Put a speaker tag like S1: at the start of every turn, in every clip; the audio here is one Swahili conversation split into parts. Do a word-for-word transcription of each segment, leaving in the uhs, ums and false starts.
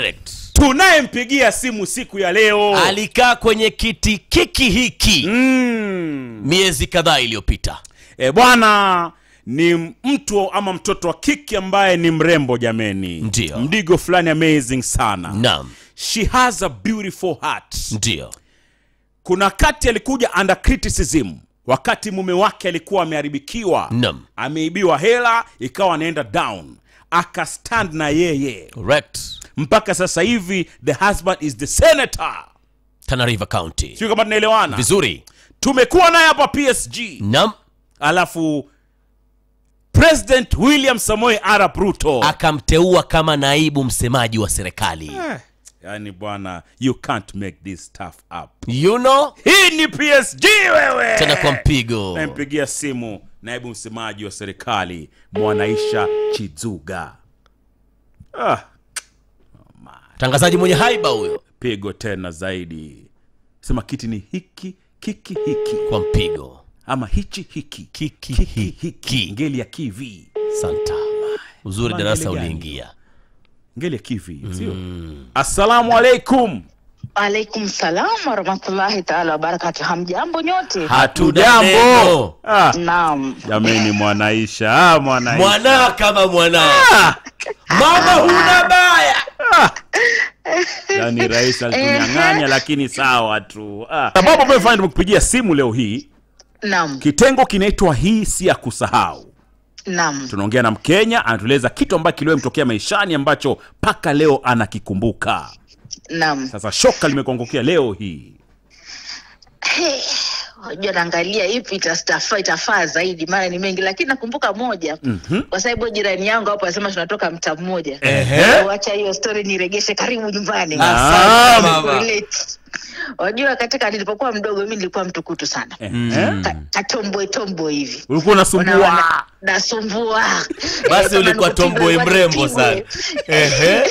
S1: direct.
S2: Tunayempigia simu siku ya leo
S1: alikaa kwenye kiti kiki hiki
S2: mm.
S1: miezi kadhaa iliyopita.
S2: E bwana, ni mtu ama mtoto wa kiki ambaye ni mrembo jameni.
S1: Ndio.
S2: Mdigo fulani amazing sana.
S1: Naam.
S2: She has a beautiful heart.
S1: Ndio.
S2: Kuna kati alikuja under criticism wakati mume wake alikuwa ameharibikiwa.
S1: Naam.
S2: Ameibiwa hela, ikawa anaenda down. Aka stand na yeye.
S1: Correct.
S2: Mpaka sasa hivi the husband is the senator
S1: Tana River County.
S2: Sio kama tunaelewana
S1: Vizuri.
S2: Tumekuwa naye hapa P S G.
S1: Naam.
S2: Alafu President William Samoei Arap Ruto
S1: akamteua kama naibu msemaji wa serikali.
S2: eh, yani bwana, you can't make this stuff up.
S1: You know?
S2: Hii ni P S G wewe.
S1: Tena kwa mpigo.
S2: Nampigia simu naibu msemaji wa serikali Mwanaisha Chizuga. Ah.
S1: Tangazaji mwenye haiba huyo.
S2: Pigo tena zaidi. Sema kiti ni hiki, kiki hiki.
S1: Kwa mpigo.
S2: Ama hichi hiki,
S1: Kiki
S2: kiki
S1: hiki.
S2: hiki. Ngeli ya kivi.
S1: Santa. Uzuri
S2: Ngeli
S1: darasa
S2: gani?
S1: uliingia.
S2: Ngeli ya kivi, sio? Mm. Assalamu alaikum.
S3: Alaikum salam wa rahmatullahi ta'ala wa barakatuh. Hamjambo nyote?
S2: Hatujambo. Ah.
S3: Naam.
S2: Jameni Mwanaisha, ah Mwanaisha.
S1: Mwana kama mwana.
S2: Ah.
S1: Mama huna baya.
S2: Ah. Yani rais alitunyang'anya lakini sawa tu. Ah. Sababu mimi find mkupigia simu leo hii.
S3: Naam.
S2: Kitengo kinaitwa hii si ya kusahau.
S3: Naam.
S2: Tunaongea na Mkenya, anatueleza kitu ambacho kiliwemtokea maishani ambacho paka leo anakikumbuka.
S3: Naam.
S2: Sasa shoka limekuangukia leo hii.
S3: Hey, unajua naangalia ipi itastafaa itafaa zaidi, maana ni mengi, lakini nakumbuka moja.
S2: Mhm.
S3: Kwa sababu jirani yangu hapo anasema tunatoka mtaa mmoja.
S2: Ehe.
S3: Acha hiyo story niregeshe karibu nyumbani.
S1: Asante mama.
S3: Unajua katika nilipokuwa mdogo mimi nilikuwa mtukutu sana.
S2: Ehe.
S3: Ka- Katomboy tomboy hivi.
S2: Ulikuwa unasumbua.
S3: Unaona, nasumbua.
S1: Basi
S3: Eh,
S1: ulikuwa
S3: kama
S1: tomboy
S3: nikupigwa
S1: mrembo
S3: nipigwe.
S1: sana. Ehe.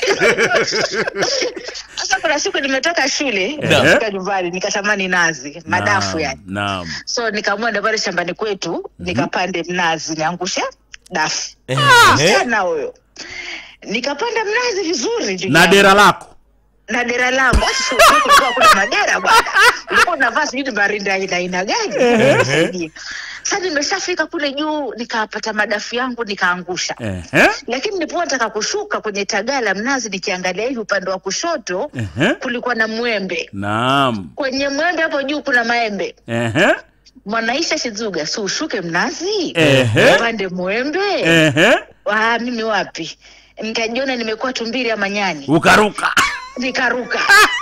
S3: Sasa kuna siku nimetoka shule,
S1: Naam.
S3: nikafika nyumbani nikatamani nazi, madafu
S2: Naam,
S3: yani.
S2: Naam.
S3: So nikaamua ndo pale shambani kwetu, nikapande mnazi niangusha dafu.
S1: Ehe.
S3: Sana huyo. Nikapanda mnazi vizuri ndugu
S2: Na
S3: yangu.
S2: dera lako.
S3: Na dera langu. Sasa kulikuwa kuna madera bwana. Ulikuwa unavaa sijui marinda aina aina gani? Sasa nimeshafika kule juu nikapata madafu yangu nikaangusha.
S2: Ehe.
S3: Lakini nilipokuwa nataka kushuka kwenye tagala mnazi nikiangalia hivi upande wa kushoto
S2: Ehe.
S3: kulikuwa na mwembe.
S2: Naam.
S3: Kwenye mwembe hapo juu kuna maembe.
S2: Ehe.
S3: Mwanaisha Chizuga, si ushuke mnazi?
S2: Ehe.
S3: Upande mwembe?
S2: Ehe.
S3: Ah, mimi wapi? Nikajiona nimekuwa tumbili ama nyani.
S2: Ukaruka.
S3: Nikaruka.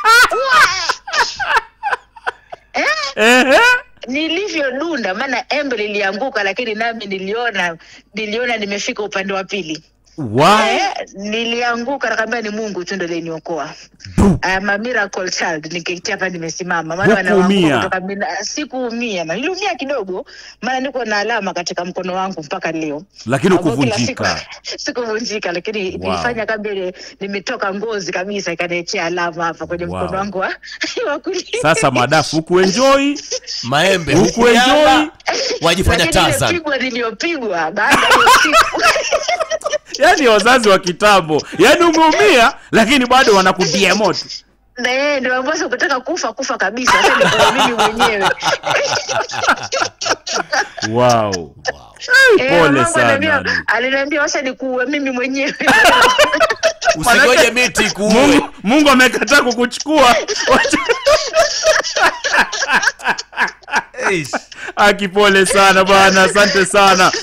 S3: eh?
S2: Ehe.
S3: Nilivyodunda maana embe lilianguka, lakini nami niliona niliona nimefika upande wa pili.
S2: Wow.
S3: Eh, nilianguka nakwambia ni Mungu tu ndiye aliniokoa. I'm a miracle child. Nikitia hapa nimesimama. Maana
S2: Hukuumia.
S3: wanaanguka kutoka mina sikuumia. Na niliumia kidogo maana niko na alama katika mkono wangu mpaka leo.
S2: Lakini
S3: Ambao kila
S2: ukuvunjika.
S3: siku- Sikuvunjika lakini
S2: Wow.
S3: nilifanya kama vile nimetoka ngozi kabisa, ikaniachia alama hapa kwenye
S2: Wow.
S3: mkono wangu wa wa kulia.
S2: Sasa madafu huku enjoy.
S1: Maembe
S2: Huku
S1: huku
S2: enjoy.
S1: enjoy. Wajifanya
S3: Lakini
S1: Tarzan.
S3: nilipigwa niliyopigwa baada ya hiyo siku.
S2: Yaani wazazi wa kitambo. Yaani umeumia lakini bado wanakudia moto.
S3: Na yeye ndio ambaye kutaka kufa kufa kabisa. Sasa nilikuwa mimi mwenyewe.
S2: Wow.
S3: Eh,
S2: Pole
S3: mama
S2: sana.
S3: aliniambia- Aliniambia wacha nikuue mimi mwenyewe.
S1: Usigoje miti kuue.
S2: Mungu, Mungu amekataa kukuchukua.
S1: Eish.
S2: Akipole sana bwana, asante sana.